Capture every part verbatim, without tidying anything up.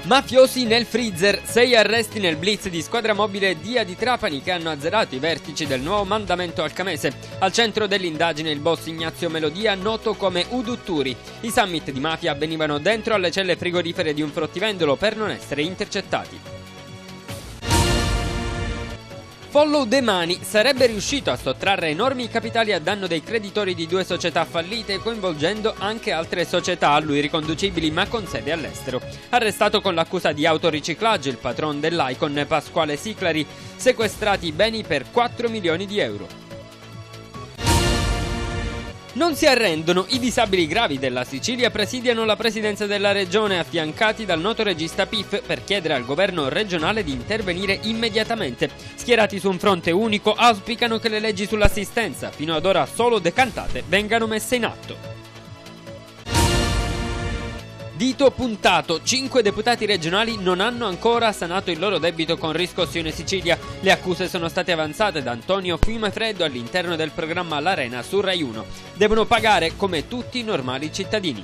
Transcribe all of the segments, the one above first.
Mafiosi nel freezer, sei arresti nel blitz di squadra mobile Dia di Trapani che hanno azzerato i vertici del nuovo mandamento alcamese. Al centro dell'indagine il boss Ignazio Melodia, noto come Udutturi. I summit di mafia avvenivano dentro alle celle frigorifere di un fruttivendolo per non essere intercettati. Follow the Money sarebbe riuscito a sottrarre enormi capitali a danno dei creditori di due società fallite, coinvolgendo anche altre società a lui riconducibili ma con sede all'estero. Arrestato con l'accusa di autoriciclaggio il patron dell'Icon Pasquale Siclari, sequestrati i beni per quattro milioni di euro. Non si arrendono, i disabili gravi della Sicilia presidiano la presidenza della regione affiancati dal noto regista P I F per chiedere al governo regionale di intervenire immediatamente. Schierati su un fronte unico, auspicano che le leggi sull'assistenza, fino ad ora solo decantate, vengano messe in atto. Dito puntato, cinque deputati regionali non hanno ancora sanato il loro debito con Riscossione Sicilia. Le accuse sono state avanzate da Antonio Fiumefreddo all'interno del programma L'Arena su Rai uno. Devono pagare come tutti i normali cittadini.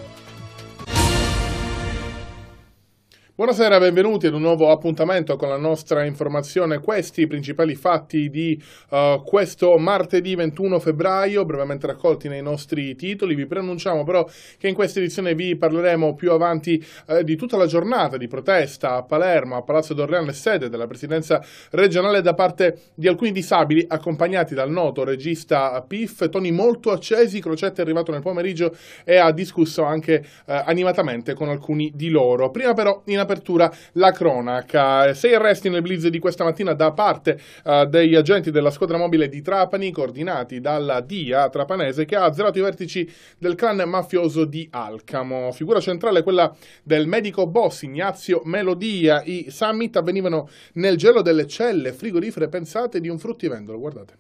Buonasera, benvenuti ad un nuovo appuntamento con la nostra informazione. Questi i principali fatti di uh, questo martedì ventuno febbraio, brevemente raccolti nei nostri titoli. Vi preannunciamo però che in questa edizione vi parleremo più avanti uh, di tutta la giornata di protesta a Palermo, a Palazzo d'Orleano, sede della presidenza regionale, da parte di alcuni disabili accompagnati dal noto regista P I F. Toni molto accesi, Crocetti è arrivato nel pomeriggio e ha discusso anche uh, animatamente con alcuni di loro. Prima però in apertura la cronaca. Sei arresti nel blitz di questa mattina da parte uh, degli agenti della squadra mobile di Trapani, coordinati dalla Dia trapanese, che ha azzerato i vertici del clan mafioso di Alcamo. Figura centrale quella del medico boss Ignazio Melodia. I summit avvenivano nel gelo delle celle frigorifere pensate di un fruttivendolo. Guardate.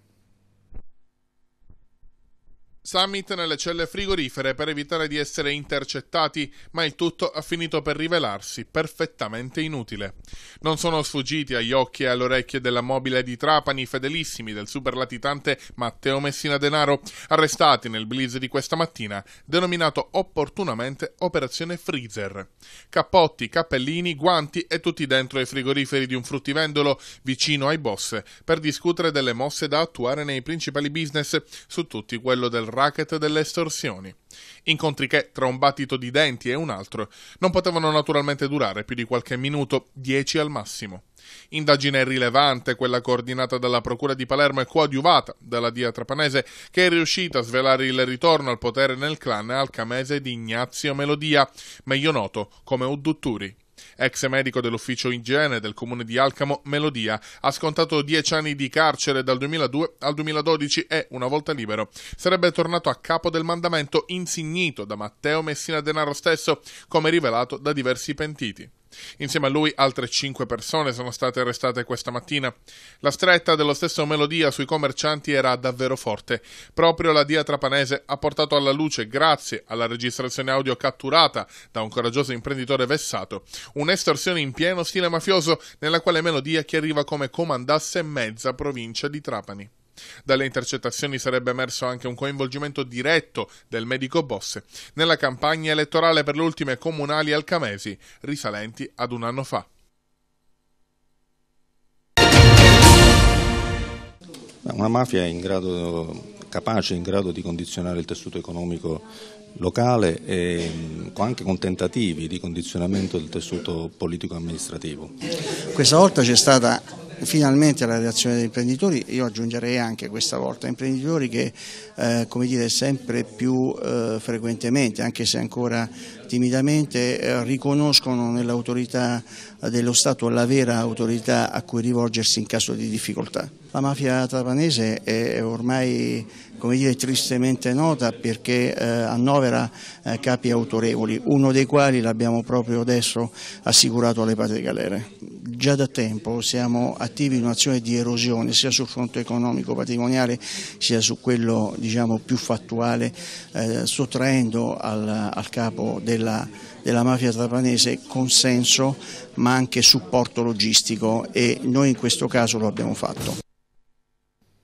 Summit nelle celle frigorifere per evitare di essere intercettati, ma il tutto ha finito per rivelarsi perfettamente inutile. Non sono sfuggiti agli occhi e alle orecchie della mobile di Trapani fedelissimi del superlatitante Matteo Messina Denaro, arrestati nel blitz di questa mattina, denominato opportunamente Operazione Freezer. Cappotti, cappellini, guanti e tutti dentro i frigoriferi di un fruttivendolo vicino ai boss, per discutere delle mosse da attuare nei principali business, su tutti quello del racket delle estorsioni. Incontri che, tra un battito di denti e un altro, non potevano naturalmente durare più di qualche minuto, dieci al massimo. Indagine rilevante, quella coordinata dalla Procura di Palermo e coadiuvata dalla Dia trapanese, che è riuscita a svelare il ritorno al potere nel clan alcamese di Ignazio Melodia, meglio noto come Udutturi. Ex medico dell'ufficio igiene del comune di Alcamo, Melodia ha scontato dieci anni di carcere dal duemiladue al duemiladodici e, una volta libero, sarebbe tornato a capo del mandamento insignito da Matteo Messina Denaro stesso, come rivelato da diversi pentiti. Insieme a lui altre cinque persone sono state arrestate questa mattina. La stretta dello stesso Melodia sui commercianti era davvero forte. Proprio la Dia trapanese ha portato alla luce, grazie alla registrazione audio catturata da un coraggioso imprenditore vessato, un'estorsione in pieno stile mafioso nella quale Melodia chiariva come comandasse mezza provincia di Trapani. Dalle intercettazioni sarebbe emerso anche un coinvolgimento diretto del medico boss nella campagna elettorale per le ultime comunali alcamesi, risalenti ad un anno fa. Una mafia in grado, capace, in grado di condizionare il tessuto economico locale e anche con tentativi di condizionamento del tessuto politico-amministrativo. Questa volta c'è stata finalmente la reazione degli imprenditori, io aggiungerei anche questa volta imprenditori che eh, come dire, sempre più eh, frequentemente, anche se ancora timidamente, eh, riconoscono nell'autorità dello Stato la vera autorità a cui rivolgersi in caso di difficoltà. La mafia trapanese è ormai, come dire, tristemente nota perché eh, annovera eh, capi autorevoli, uno dei quali l'abbiamo proprio adesso assicurato alle patrie galere. Già da tempo siamo attivi in un'azione di erosione sia sul fronte economico patrimoniale sia su quello, diciamo, più fattuale, eh, sottraendo al, al capo della, della mafia trapanese consenso ma anche supporto logistico, e noi in questo caso lo abbiamo fatto.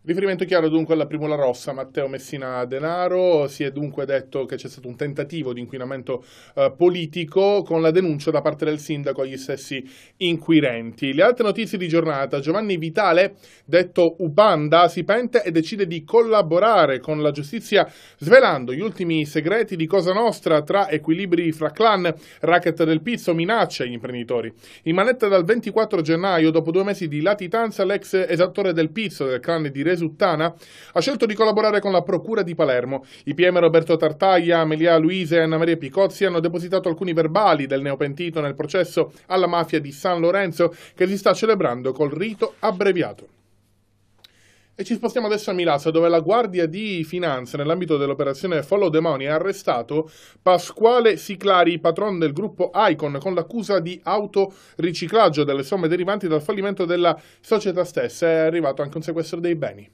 Riferimento chiaro dunque alla Primula Rossa, Matteo Messina Denaro. Si è dunque detto che c'è stato un tentativo di inquinamento eh, politico con la denuncia da parte del sindaco agli stessi inquirenti. Le altre notizie di giornata: Giovanni Vitale, detto Ubanda, si pente e decide di collaborare con la giustizia svelando gli ultimi segreti di Cosa Nostra tra equilibri fra clan, racket del pizzo, minacce agli imprenditori. In manetta dal ventiquattro gennaio, dopo due mesi di latitanza, l'ex esattore del pizzo del clan di Resuttana ha scelto di collaborare con la Procura di Palermo. I P M Roberto Tartaglia, Amelia Luise e Anna Maria Picozzi hanno depositato alcuni verbali del neopentito nel processo alla mafia di San Lorenzo, che si sta celebrando col rito abbreviato. E ci spostiamo adesso a Milazzo, dove la Guardia di Finanza, nell'ambito dell'operazione Follow the Money, ha arrestato Pasquale Siclari, patron del gruppo Icon, con l'accusa di autoriciclaggio delle somme derivanti dal fallimento della società stessa. È arrivato anche un sequestro dei beni.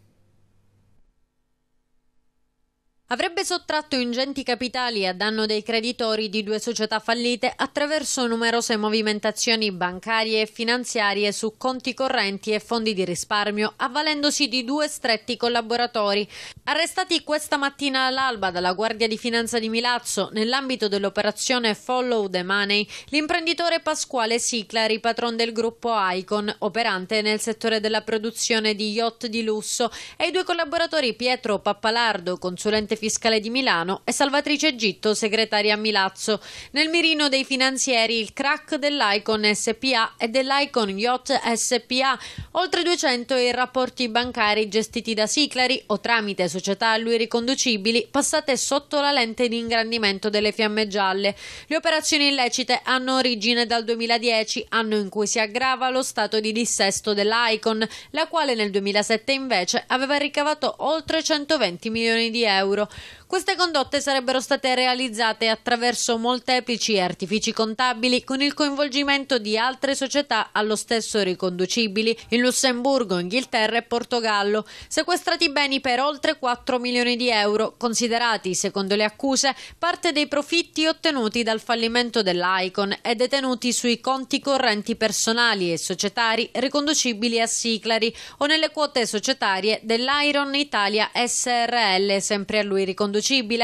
Avrebbe sottratto ingenti capitali a danno dei creditori di due società fallite attraverso numerose movimentazioni bancarie e finanziarie su conti correnti e fondi di risparmio, avvalendosi di due stretti collaboratori. Arrestati questa mattina all'alba dalla Guardia di Finanza di Milazzo, nell'ambito dell'operazione Follow the Money, l'imprenditore Pasquale Siclari, patron del gruppo Icon, operante nel settore della produzione di yacht di lusso, e i due collaboratori Pietro Pappalardo, consulente fiscale di Milano, e Salvatrice Gitto, segretaria a Milazzo. Nel mirino dei finanzieri il crack dell'Icon S P A e dell'Icon Yacht S P A, oltre duecento i rapporti bancari gestiti da Siclari o tramite società a lui riconducibili, passate sotto la lente di ingrandimento delle fiamme gialle. Le operazioni illecite hanno origine dal duemiladieci, anno in cui si aggrava lo stato di dissesto dell'Icon, la quale nel duemilasette invece aveva ricavato oltre centoventi milioni di euro. Queste condotte sarebbero state realizzate attraverso molteplici artifici contabili con il coinvolgimento di altre società allo stesso riconducibili in Lussemburgo, Inghilterra e Portogallo. Sequestrati beni per oltre quattro milioni di euro, considerati, secondo le accuse, parte dei profitti ottenuti dal fallimento dell'Icon e detenuti sui conti correnti personali e societari riconducibili a Siclari o nelle quote societarie dell'Iron Italia S R L, sempre a lui riconducibile.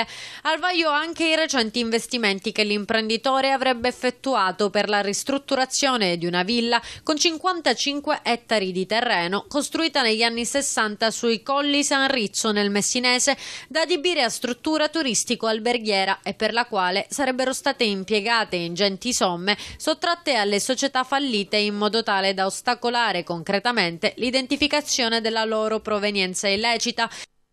Al vaglio anche i recenti investimenti che l'imprenditore avrebbe effettuato per la ristrutturazione di una villa con cinquantacinque ettari di terreno costruita negli anni sessanta sui Colli San Rizzo nel Messinese, da adibire a struttura turistico-alberghiera, e per la quale sarebbero state impiegate ingenti somme sottratte alle società fallite in modo tale da ostacolare concretamente l'identificazione della loro provenienza illecita.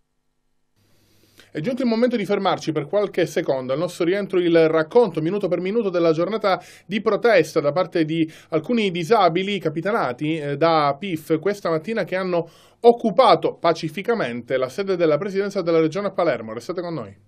È giunto il momento di fermarci per qualche secondo. Al nostro rientro il racconto minuto per minuto della giornata di protesta da parte di alcuni disabili capitanati eh, da P I F questa mattina, che hanno occupato pacificamente la sede della presidenza della regione Palermo. Restate con noi.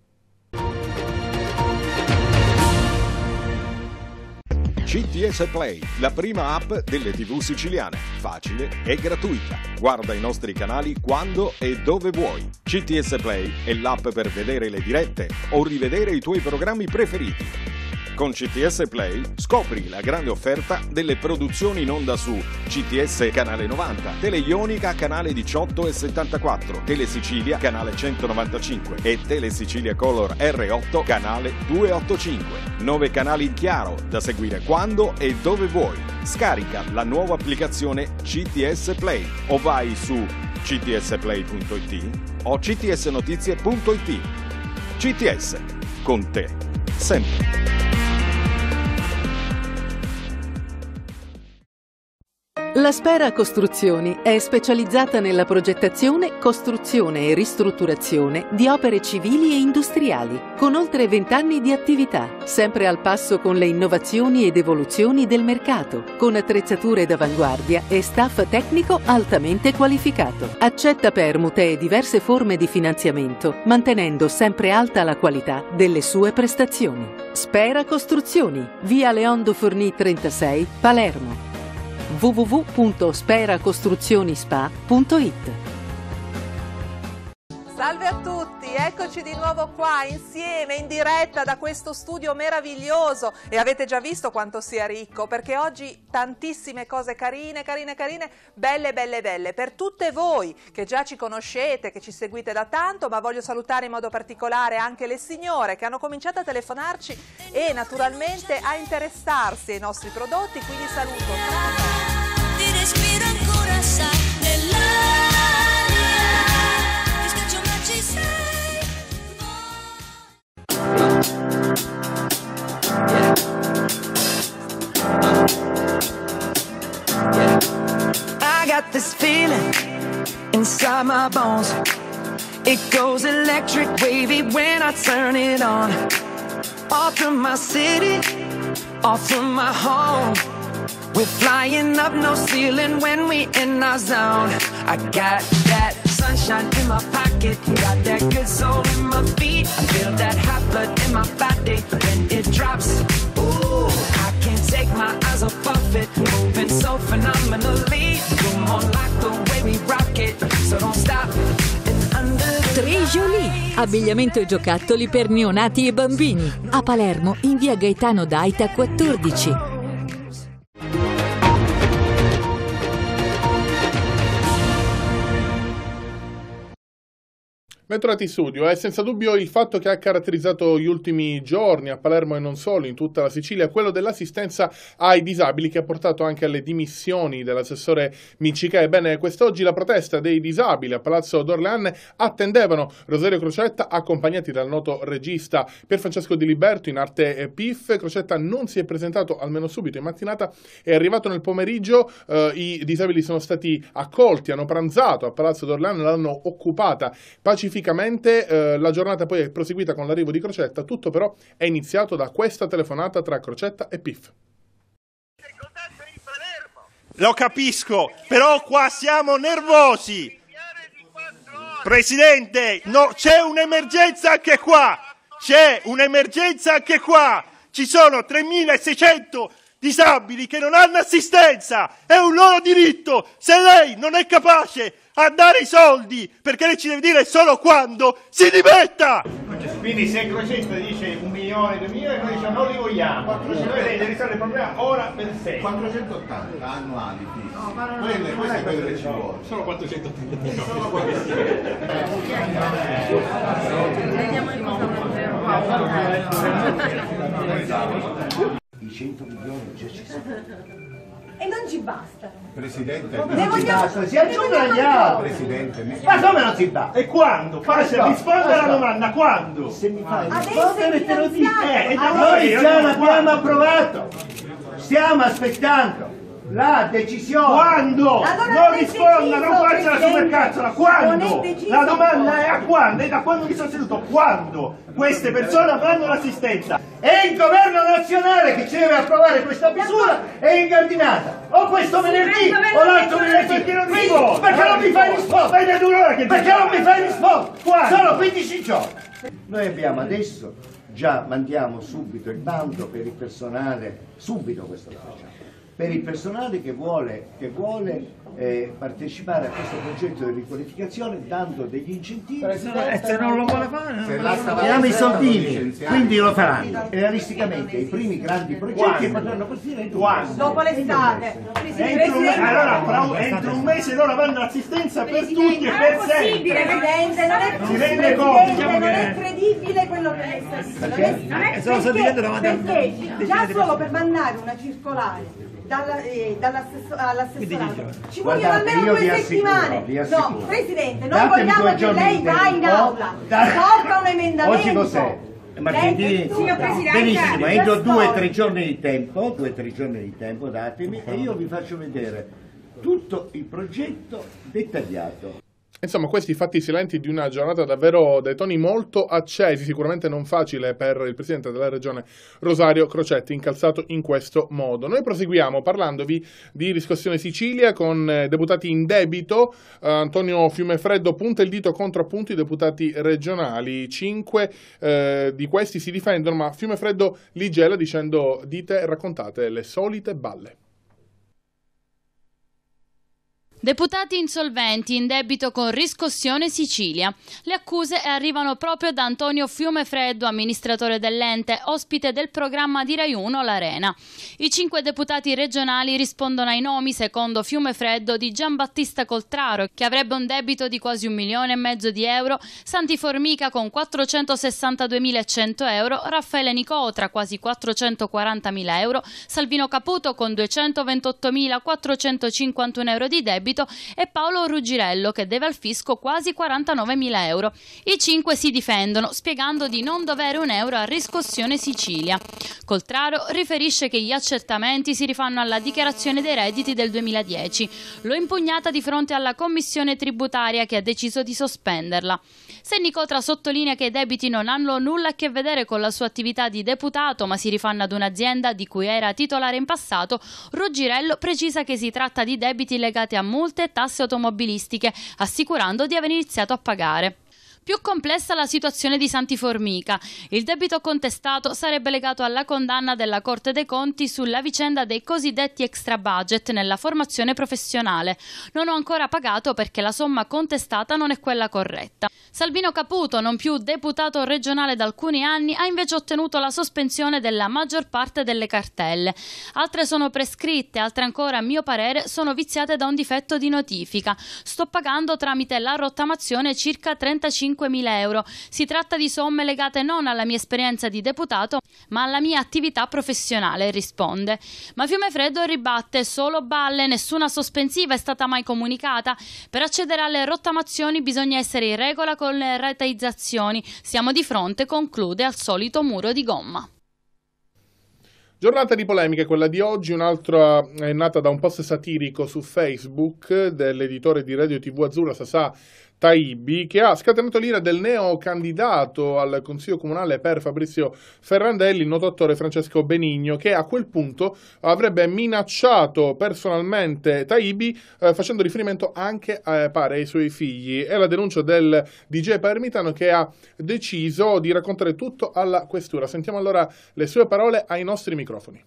C T S Play, la prima app delle tivù siciliane, facile e gratuita. Guarda i nostri canali quando e dove vuoi. C T S Play è l'app per vedere le dirette o rivedere i tuoi programmi preferiti. Con C T S Play scopri la grande offerta delle produzioni in onda su C T S canale novanta, Tele Ionica canale diciotto e settantaquattro, Tele Sicilia canale centonovantacinque e Tele Sicilia Color R otto canale duecentottantacinque. Nove canali in chiaro da seguire quando e dove vuoi. Scarica la nuova applicazione C T S Play o vai su c t s play punto i t o c t s notizie punto i t. C T S, con te sempre. La Spera Costruzioni è specializzata nella progettazione, costruzione e ristrutturazione di opere civili e industriali, con oltre vent'anni di attività, sempre al passo con le innovazioni ed evoluzioni del mercato, con attrezzature d'avanguardia e staff tecnico altamente qualificato. Accetta permute e diverse forme di finanziamento, mantenendo sempre alta la qualità delle sue prestazioni. Spera Costruzioni, via Leondo Fornì trentasei, Palermo. w w w punto spera costruzioni spa punto i t. Salve a tutti, eccoci di nuovo qua insieme in diretta da questo studio meraviglioso e avete già visto quanto sia ricco, perché oggi tantissime cose carine, carine, carine, belle, belle, belle per tutte voi che già ci conoscete, che ci seguite da tanto, ma voglio salutare in modo particolare anche le signore che hanno cominciato a telefonarci e naturalmente a interessarsi ai nostri prodotti, quindi saluto. Ti respiro ancora, sai, ti scaccio ma ci sei. I got this feeling inside my bones. It goes electric wavy when I turn it on. Off from my city, off from my home. We're flying up, no ceiling when we in our zone. I got that sunshine in my pocket, got that good soul in my feet. I feel that hot blood in my body when it drops. Ooh, I can't take my eyes off of it, moving so phenomenally. You're more like the way we rock it, so don't stop. Trejolie, abbigliamento e giocattoli per neonati e bambini. A Palermo, in via Gaetano Daita quattordici. Bentornati in studio. È senza dubbio il fatto che ha caratterizzato gli ultimi giorni a Palermo e non solo, in tutta la Sicilia, quello dell'assistenza ai disabili, che ha portato anche alle dimissioni dell'assessore Miccica. Ebbene, quest'oggi la protesta dei disabili a Palazzo d'Orléans attendevano Rosario Crocetta, accompagnati dal noto regista Pierfrancesco Di Liberto, in arte P I F. Crocetta non si è presentato, almeno subito in mattinata, è arrivato nel pomeriggio. Eh, i disabili sono stati accolti, hanno pranzato a Palazzo d'Orléans, l'hanno occupata pacificamente. Eh, la giornata poi è proseguita con l'arrivo di Crocetta, tutto però è iniziato da questa telefonata tra Crocetta e P I F. Lo capisco, però qua siamo nervosi. Presidente, no, c'è un'emergenza anche qua, c'è un'emergenza anche qua, ci sono tremilaseicento disabili che non hanno assistenza, è un loro diritto. Se lei non è capace a dare i soldi, perché lei ci deve dire solo quando, si dimetta! Quindi se Crocetta dice un milione, due milioni, noi diciamo non li vogliamo, noi lei deve risolvere il problema ora per sé. quattrocentottanta annuali, no, quelle, questo è quello che ci vuole. Solo quattrocentottanta. Solo I cento milioni già ci sono. E non ci basta. Presidente, ne non vogliamo, ci basta, si aggiunga agli altri. Presidente, mi... ma come non si basta? E quando? Faccia rispondere alla domanda, quando? Se mi fai rispondere te lo dico. Eh, noi già l'abbiamo approvato. Stiamo aspettando la decisione. Quando? Allora non risponda, non faccia la supercazzola. Quando? La domanda è a quando? E da quando mi sono seduto? Quando queste persone avranno l'assistenza? E il governo nazionale che ci deve approvare questa misura è incardinata. O questo venerdì o l'altro venerdì. Perché non mi rispondi? Perché non mi fai rispondere? Perché non mi fai rispondere? Sono quindici giorni. Noi abbiamo adesso, già mandiamo subito il bando per il personale, subito questo lo facciamo, per il personale che vuole, che vuole eh, partecipare a questo progetto di riqualificazione dando degli incentivi. E se non lo vuole fare, diamo i soldini, quindi lo faranno. Realisticamente i primi grandi progetti potranno partire entro un mese. Dopo l'estate. Entro, un, allora, fra, entro un mese loro avranno l'assistenza per tutti e per sempre. Presidente, non è possibile, non è credibile quello che lei sta dicendo. Perché già solo per mandare una circolare Dalla, eh, all'assessorato ci vogliono almeno due settimane. No, Presidente, noi vogliamo che lei va in aula, porta un emendamento. Oggi cos'è? Martedì, benissimo, entro due o tre giorni di tempo, due o tre giorni di tempo datemi e io vi faccio vedere tutto il progetto dettagliato. Insomma, questi fatti silenti di una giornata davvero dai toni molto accesi, sicuramente non facile per il Presidente della Regione Rosario Crocetta, incalzato in questo modo. Noi proseguiamo parlandovi di Riscossione Sicilia con eh, deputati in debito. Eh, Antonio Fiumefreddo punta il dito contro appunto i deputati regionali. Cinque eh, di questi si difendono, ma Fiumefreddo li gela dicendo: dite e raccontate le solite balle. Deputati insolventi in debito con Riscossione Sicilia. Le accuse arrivano proprio da Antonio Fiumefreddo, amministratore dell'ente, ospite del programma di Rai uno L'Arena. I cinque deputati regionali rispondono ai nomi, secondo Fiumefreddo, di Giambattista Coltraro, che avrebbe un debito di quasi un milione e mezzo di euro, Santi Formica con quattrocentosessantaduemilacento euro, Raffaele Nicotra quasi quattrocentoquarantamila euro, Salvino Caputo con duecentoventottomilaquattrocentocinquantuno euro di debito e Paolo Ruggirello che deve al fisco quasi quarantanovemila euro. I cinque si difendono spiegando di non dovere un euro a Riscossione Sicilia. Coltraro riferisce che gli accertamenti si rifanno alla dichiarazione dei redditi del duemiladieci. L'ho impugnata di fronte alla commissione tributaria che ha deciso di sospenderla. Se Nicotra sottolinea che i debiti non hanno nulla a che vedere con la sua attività di deputato ma si rifanno ad un'azienda di cui era titolare in passato, Ruggirello precisa che si tratta di debiti legati a multe e tasse automobilistiche, assicurando di aver iniziato a pagare. Più complessa la situazione di Santi Formica. Il debito contestato sarebbe legato alla condanna della Corte dei Conti sulla vicenda dei cosiddetti extra budget nella formazione professionale. Non ho ancora pagato perché la somma contestata non è quella corretta. Salvino Caputo, non più deputato regionale da alcuni anni, ha invece ottenuto la sospensione della maggior parte delle cartelle. Altre sono prescritte, altre ancora, a mio parere, sono viziate da un difetto di notifica. Sto pagando tramite la rottamazione circa trentacinquemila euro. Si tratta di somme legate non alla mia esperienza di deputato, ma alla mia attività professionale, risponde. Ma Fiumefreddo ribatte: solo balle, nessuna sospensiva è stata mai comunicata. Per accedere alle rottamazioni bisogna essere in regola con le rateizzazioni. Siamo di fronte, conclude, al solito muro di gomma. Giornata di polemiche, quella di oggi. Un'altra è nata da un post satirico su Facebook dell'editore di Radio tivù Azzurra Sasà Taibi, che ha scatenato l'ira del neo candidato al Consiglio Comunale per Fabrizio Ferrandelli, il noto attore Francesco Benigno, che a quel punto avrebbe minacciato personalmente Taibi, eh, facendo riferimento anche, eh, pare, ai suoi figli. È la denuncia del D J palermitano che ha deciso di raccontare tutto alla questura. Sentiamo allora le sue parole ai nostri microfoni.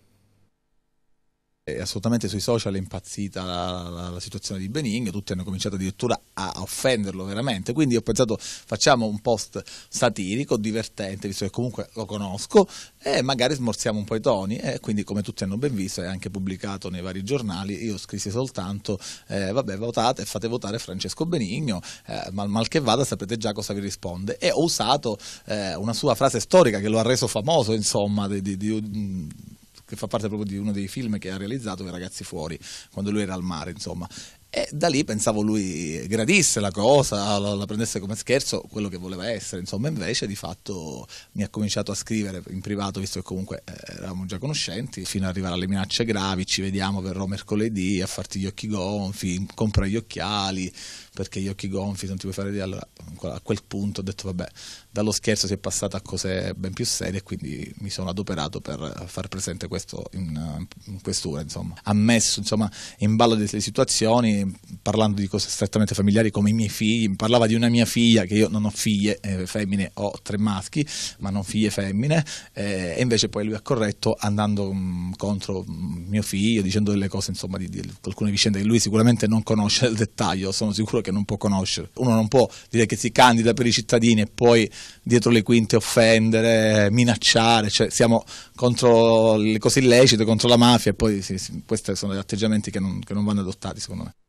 Assolutamente sui social è impazzita la, la, la situazione di Benigno, tutti hanno cominciato addirittura a offenderlo veramente, quindi ho pensato facciamo un post satirico, divertente, visto che comunque lo conosco, e magari smorziamo un po' i toni, e quindi come tutti hanno ben visto è anche pubblicato nei vari giornali. Io scrissi soltanto eh, vabbè, votate, fate votare Francesco Benigno, eh, mal, mal che vada sapete già cosa vi risponde, e ho usato eh, una sua frase storica che lo ha reso famoso, insomma, di, di, di che fa parte proprio di uno dei film che ha realizzato, I ragazzi fuori, quando lui era al mare, insomma. E da lì pensavo lui gradisse la cosa, la, la prendesse come scherzo, quello che voleva essere, insomma. Invece di fatto mi ha cominciato a scrivere in privato, visto che comunque eh, eravamo già conoscenti, fino ad arrivare alle minacce gravi: ci vediamo, verrò mercoledì a farti gli occhi gonfi, compra gli occhiali, perché gli occhi gonfi non ti puoi fare di... Allora a quel punto ho detto vabbè, dallo scherzo si è passato a cose ben più serie, e quindi mi sono adoperato per far presente questo in, in questura, insomma. Ha messo, insomma, in ballo delle situazioni, parlando di cose strettamente familiari come i miei figli. Parlava di una mia figlia, che io non ho figlie eh, femmine, ho tre maschi ma non figlie femmine, eh, e invece poi lui ha corretto andando mh, contro mh, mio figlio, dicendo delle cose, insomma, di, di alcune vicende che lui sicuramente non conosce nel dettaglio, sono sicuro che non può conoscere. Uno non può dire che si candida per i cittadini e poi dietro le quinte offendere, minacciare, cioè siamo contro le cose illecite, contro la mafia, e poi sì, sì, questi sono degli atteggiamenti che non, che non vanno adottati, secondo me.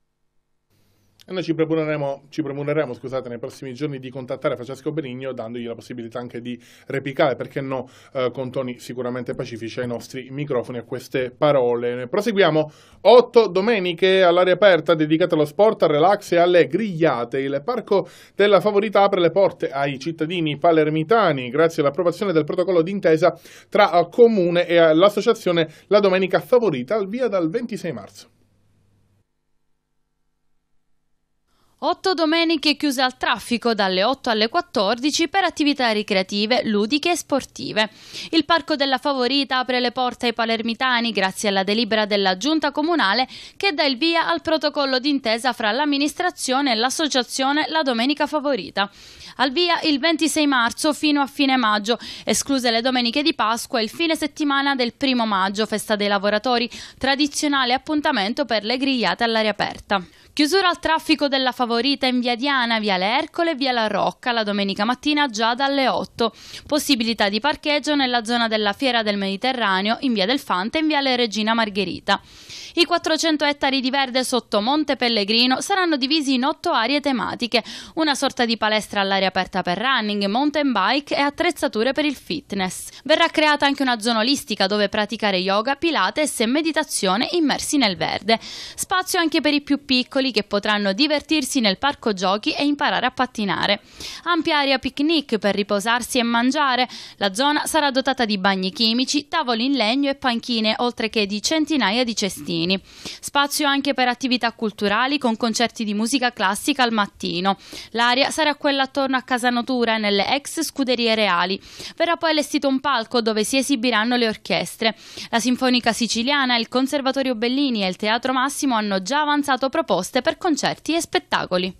E noi ci premuneremo, ci premuneremo scusate, nei prossimi giorni di contattare Francesco Benigno, dandogli la possibilità anche di replicare, perché no, eh, con toni sicuramente pacifici ai nostri microfoni a queste parole. Proseguiamo. Otto domeniche all'aria aperta dedicate allo sport, al relax e alle grigliate. Il Parco della Favorita apre le porte ai cittadini palermitani grazie all'approvazione del protocollo d'intesa tra Comune e l'associazione La Domenica Favorita, al via dal ventisei marzo. Otto domeniche chiuse al traffico dalle otto alle quattordici per attività ricreative, ludiche e sportive. Il Parco della Favorita apre le porte ai palermitani grazie alla delibera della Giunta Comunale che dà il via al protocollo d'intesa fra l'amministrazione e l'associazione La Domenica Favorita. Al via il ventisei marzo fino a fine maggio, escluse le domeniche di Pasqua e il fine settimana del primo maggio, festa dei lavoratori, tradizionale appuntamento per le grigliate all'aria aperta. Chiusura al traffico della Favorita in via Diana, viale Ercole e via La Rocca la domenica mattina già dalle otto. Possibilità di parcheggio nella zona della Fiera del Mediterraneo in via del Fante e in viale Regina Margherita. I quattrocento ettari di verde sotto Monte Pellegrino saranno divisi in otto aree tematiche, una sorta di palestra all'aria aperta per running, mountain bike e attrezzature per il fitness. Verrà creata anche una zona olistica dove praticare yoga, pilates e meditazione immersi nel verde. Spazio anche per i più piccoli che potranno divertirsi nel parco giochi e imparare a pattinare. Ampia area picnic per riposarsi e mangiare. La zona sarà dotata di bagni chimici, tavoli in legno e panchine, oltre che di centinaia di cestini. Spazio anche per attività culturali con concerti di musica classica al mattino. L'area sarà quella attorno a Casa Natura nelle ex scuderie reali. Verrà poi allestito un palco dove si esibiranno le orchestre. La Sinfonica Siciliana, il Conservatorio Bellini e il Teatro Massimo hanno già avanzato proposte per concerti e spettacoli.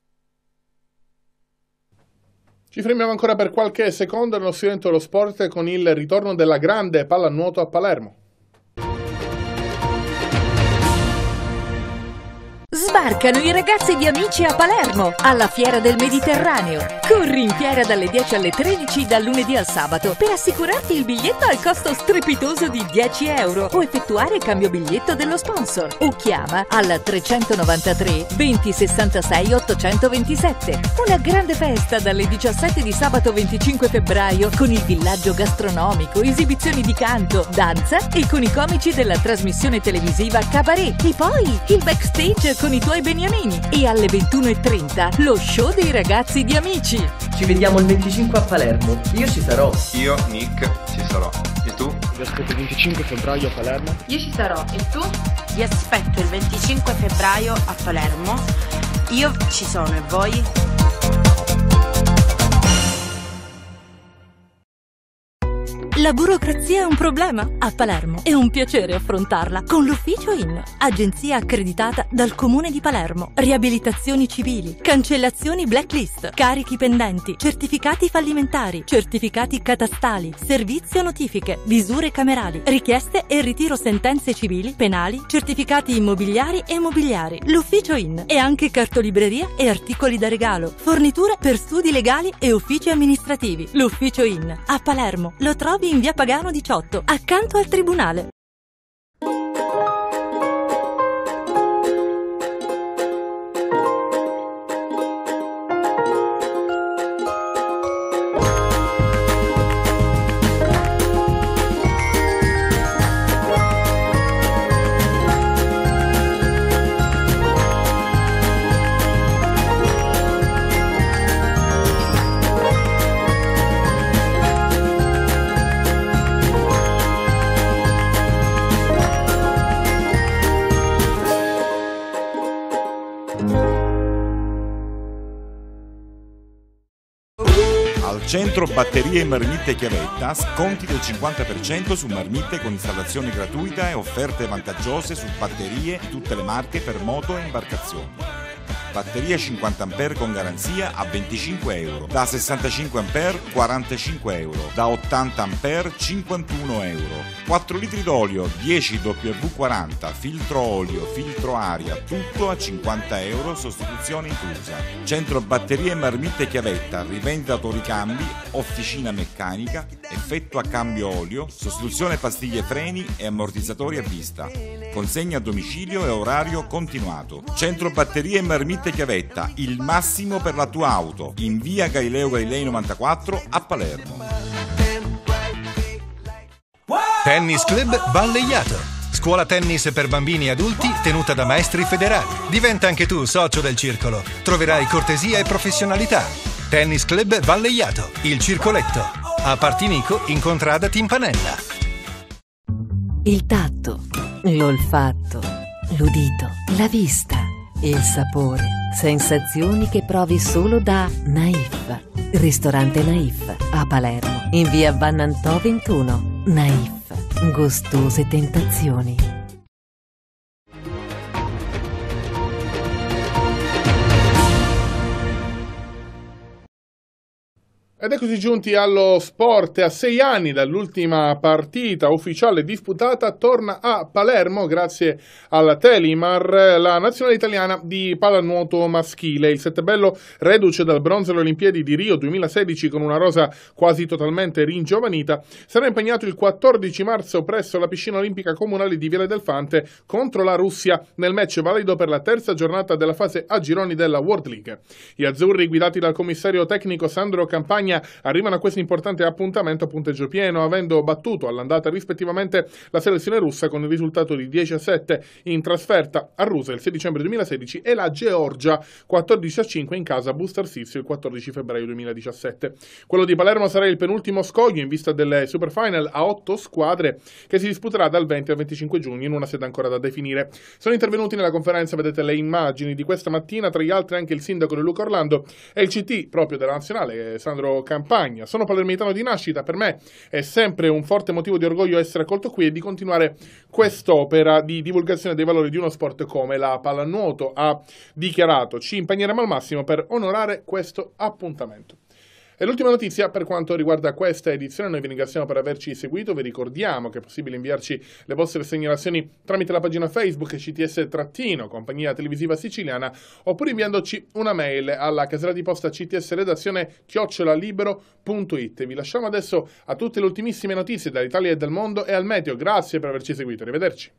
Ci fermiamo ancora per qualche secondo nel nostro evento dello sport con il ritorno della grande pallanuoto a Palermo. Sbarcano i ragazzi di Amici a Palermo, alla Fiera del Mediterraneo. Corri in fiera dalle dieci alle tredici dal lunedì al sabato per assicurarti il biglietto al costo strepitoso di dieci euro o effettuare il cambio biglietto dello sponsor o chiama al trecentonovantatré venti sessantasei ottocentoventisette. Una grande festa dalle diciassette di sabato venticinque febbraio con il villaggio gastronomico, esibizioni di canto, danza e con i comici della trasmissione televisiva Cabaret e poi il backstage con i tuoi beniamini e alle ventuno e trenta lo show dei ragazzi di Amici. Ci vediamo il venticinque a Palermo. Io ci sarò. Io, Nick, ci sarò. E tu? Vi aspetto il venticinque febbraio a Palermo. Io ci sarò. E tu? Vi aspetto il venticinque febbraio a Palermo. Io ci sono e voi? La burocrazia è un problema? A Palermo è un piacere affrontarla con l'Ufficio I N, agenzia accreditata dal Comune di Palermo. Riabilitazioni civili, cancellazioni blacklist, carichi pendenti, certificati fallimentari, certificati catastali, servizio notifiche, visure camerali, richieste e ritiro sentenze civili, penali, certificati immobiliari e mobiliari. L'Ufficio I N è anche cartolibreria e articoli da regalo, forniture per studi legali e uffici amministrativi. L'Ufficio I N a Palermo lo trovi in via Pagano diciotto, accanto al Tribunale. Al centro Batterie e Marmitte Chiavetta sconti del cinquanta per cento su marmitte con installazione gratuita e offerte vantaggiose su batterie di tutte le marche per moto e imbarcazioni. Batteria cinquanta ampere con garanzia a venticinque euro, da sessantacinque ampere quarantacinque euro, da ottanta ampere cinquantuno euro. quattro litri d'olio dieci W V quaranta, filtro olio, filtro aria, tutto a cinquanta euro, sostituzione inclusa. Centro Batterie e Marmitte Chiavetta, rivendita autoricambi, officina meccanica, effetto a cambio olio, sostituzione pastiglie freni e ammortizzatori a vista. Consegna a domicilio e orario continuato. Centro Batterie e Marmitte Chiavetta, il massimo per la tua auto, in via Galileo Galilei novantaquattro a Palermo. Tennis Club Valleiato. Scuola tennis per bambini e adulti tenuta da maestri federali. Diventa anche tu socio del circolo. Troverai cortesia e professionalità. Tennis Club Valleiato, il circoletto. A Partinico, in contrada Timpanella. Il tatto, l'olfatto, l'udito, la vista, il sapore. Sensazioni che provi solo da Naif. Ristorante Naif a Palermo, in via Vannantò ventuno. Naif, gustose tentazioni. Ed è così giunti allo sport. A sei anni dall'ultima partita ufficiale disputata, torna a Palermo, grazie al Telimar, la nazionale italiana di pallanuoto maschile. Il Settebello, reduce dal bronzo alle Olimpiadi di Rio duemilasedici con una rosa quasi totalmente ringiovanita, sarà impegnato il quattordici marzo presso la piscina olimpica comunale di Viale del Fante contro la Russia nel match valido per la terza giornata della fase a gironi della World League. Gli azzurri, guidati dal commissario tecnico Sandro Campagna, arrivano a questo importante appuntamento a punteggio pieno, avendo battuto all'andata rispettivamente la selezione russa con il risultato di dieci a sette in trasferta a Rusa il sei dicembre duemilasedici e la Georgia quattordici a cinque in casa a Busto Arsizio il quattordici febbraio duemiladiciassette. Quello di Palermo sarà il penultimo scoglio in vista delle Super Final a otto squadre che si disputerà dal venti al venticinque giugno in una sede ancora da definire. Sono intervenuti nella conferenza, vedete le immagini di questa mattina, tra gli altri anche il sindaco di Luca Orlando e il C T proprio della nazionale, Sandro Campagna. Sono palermitano di nascita, per me è sempre un forte motivo di orgoglio essere accolto qui e di continuare quest'opera di divulgazione dei valori di uno sport come la pallanuoto, ha dichiarato. Ci impegneremo al massimo per onorare questo appuntamento. E l'ultima notizia per quanto riguarda questa edizione, noi vi ringraziamo per averci seguito, vi ricordiamo che è possibile inviarci le vostre segnalazioni tramite la pagina Facebook C T S Compagnia Televisiva Siciliana oppure inviandoci una mail alla casella di posta C T S redazione chiocciola libero punto it. Vi lasciamo adesso a tutte le ultimissime notizie dall'Italia e dal mondo e al meteo. Grazie per averci seguito, arrivederci.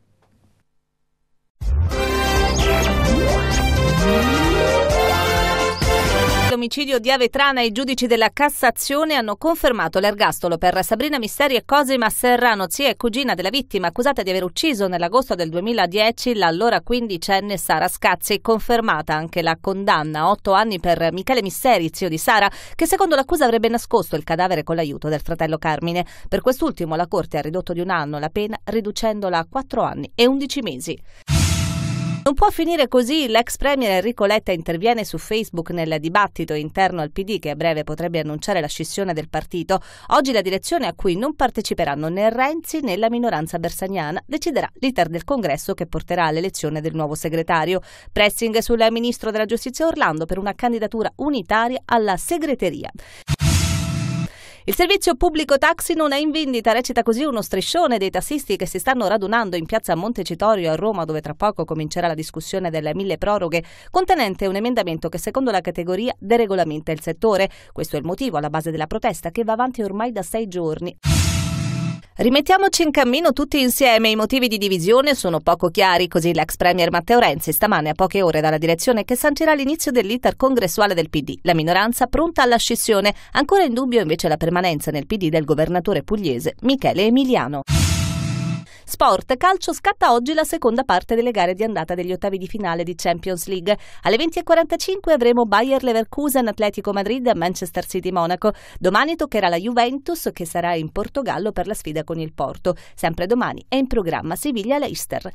L'omicidio di Avetrana, i giudici della Cassazione hanno confermato l'ergastolo per Sabrina Misteri e Cosima Serrano, zia e cugina della vittima, accusata di aver ucciso nell'agosto del duemiladieci l'allora quindicenne Sara Scazzi. Confermata anche la condanna a otto anni per Michele Misteri, zio di Sara, che secondo l'accusa avrebbe nascosto il cadavere con l'aiuto del fratello Carmine. Per quest'ultimo la Corte ha ridotto di un anno la pena, riducendola a quattro anni e undici mesi. Non può finire così. L'ex premier Enrico Letta interviene su Facebook nel dibattito interno al P D che a breve potrebbe annunciare la scissione del partito. Oggi la direzione, a cui non parteciperanno né Renzi né la minoranza bersaniana, deciderà l'iter del congresso che porterà all'elezione del nuovo segretario. Pressing sul ministro della giustizia Orlando per una candidatura unitaria alla segreteria. Il servizio pubblico taxi non è in vendita, recita così uno striscione dei tassisti che si stanno radunando in piazza Montecitorio a Roma, dove tra poco comincerà la discussione delle mille proroghe, contenente un emendamento che secondo la categoria deregolamenta il settore. Questo è il motivo alla base della protesta che va avanti ormai da sei giorni. Rimettiamoci in cammino tutti insieme, i motivi di divisione sono poco chiari, così l'ex premier Matteo Renzi stamane a poche ore dalla direzione che sancerà l'inizio dell'iter congressuale del P D. La minoranza pronta alla scissione, ancora in dubbio invece la permanenza nel P D del governatore pugliese Michele Emiliano. Sport, calcio, scatta oggi la seconda parte delle gare di andata degli ottavi di finale di Champions League. Alle venti e quarantacinque avremo Bayer Leverkusen, Atletico Madrid e Manchester City Monaco. Domani toccherà la Juventus che sarà in Portogallo per la sfida con il Porto. Sempre domani è in programma Siviglia-Leicester.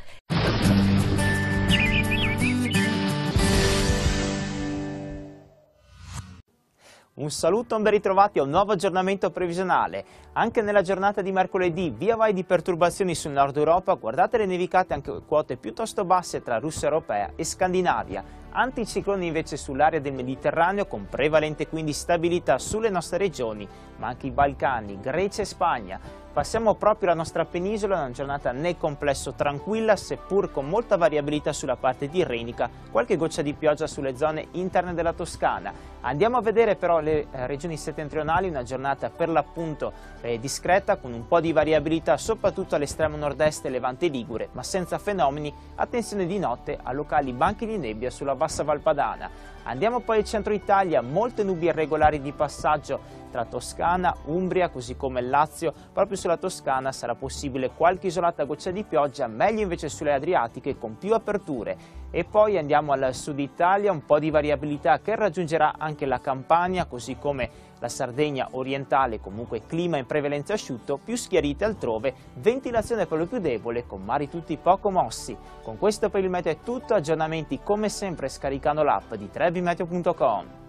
Un saluto, un ben ritrovati a un nuovo aggiornamento previsionale. Anche nella giornata di mercoledì, via vai di perturbazioni sul nord Europa, guardate le nevicate anche quote piuttosto basse tra Russia europea e Scandinavia. Anticicloni invece sull'area del Mediterraneo con prevalente quindi stabilità sulle nostre regioni, ma anche i Balcani, Grecia e Spagna. Passiamo proprio alla nostra penisola, una giornata nel complesso tranquilla, seppur con molta variabilità sulla parte tirrenica, qualche goccia di pioggia sulle zone interne della Toscana. Andiamo a vedere però le eh, regioni settentrionali, una giornata per l'appunto eh, discreta, con un po' di variabilità soprattutto all'estremo nord-est e Levante Ligure, ma senza fenomeni. Attenzione di notte a locali banchi di nebbia sulla bassa Valpadana. Andiamo poi al centro Italia, molte nubi irregolari di passaggio tra Toscana, Umbria, così come Lazio. Proprio sulla Toscana sarà possibile qualche isolata goccia di pioggia, meglio invece sulle Adriatiche con più aperture. E poi andiamo al sud Italia, un po' di variabilità che raggiungerà anche la Campania, così come la Sardegna orientale, comunque clima in prevalenza asciutto, più schiarite altrove, ventilazione per lo più debole, con mari tutti poco mossi. Con questo per il meteo è tutto, aggiornamenti come sempre scaricando l'app di trebimeteo punto com.